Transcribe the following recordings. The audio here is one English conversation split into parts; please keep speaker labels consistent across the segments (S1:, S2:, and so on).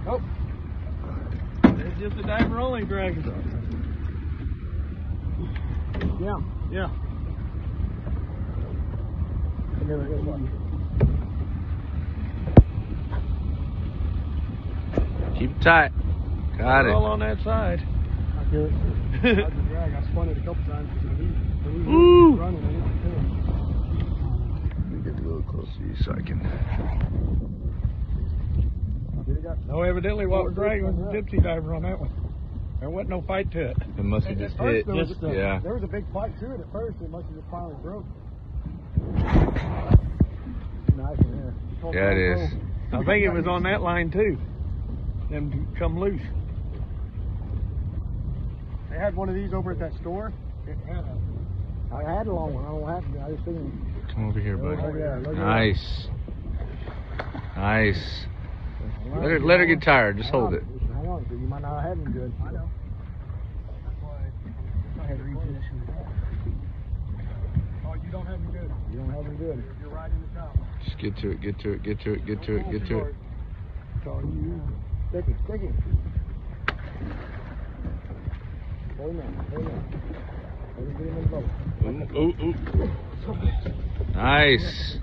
S1: Oh. It's just a diver only drag.
S2: Yeah.
S1: Yeah.
S3: Keep it tight. Got it.
S1: All on that side.
S2: I feel it. I drag. I spun it a couple times because he
S3: Woo!
S2: was running.
S3: Let me get a little closer to you so I can.
S1: No, evidently what was dragging was a gypsy diver on that one. There wasn't no fight to it.
S3: It must have just hit. Yeah.
S2: There was a big fight to it at first. It must have just finally broke. Nice in there.
S3: Yeah, it is.
S1: I think it was on that line too. Them come loose.
S2: They had one of these over at that store. I had a long one. I don't have it. I just seen it.
S3: Come over here, buddy.
S2: Oh, yeah, look at
S3: Nice. Nice. Let her get tired. Just hold it.
S2: Hang on, you might not have him good. I know. That's why I had to reposition it. Oh, you don't have him good. You don't have him good. You're right in the top.
S3: Just get to it. Get to it. Get to it. Get to it. Get to it.
S2: It's all you. Stick it. Stick it. Hold on. Hold on. Let me get him in the boat.
S3: Ooh, ooh. Nice.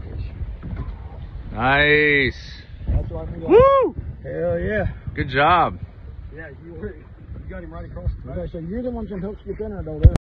S3: Nice.
S2: That's what I mean.
S3: Woo!
S2: Hell yeah.
S3: Good job.
S2: Yeah, you got him right across the face. Okay, so you're the one that helps get in there, though.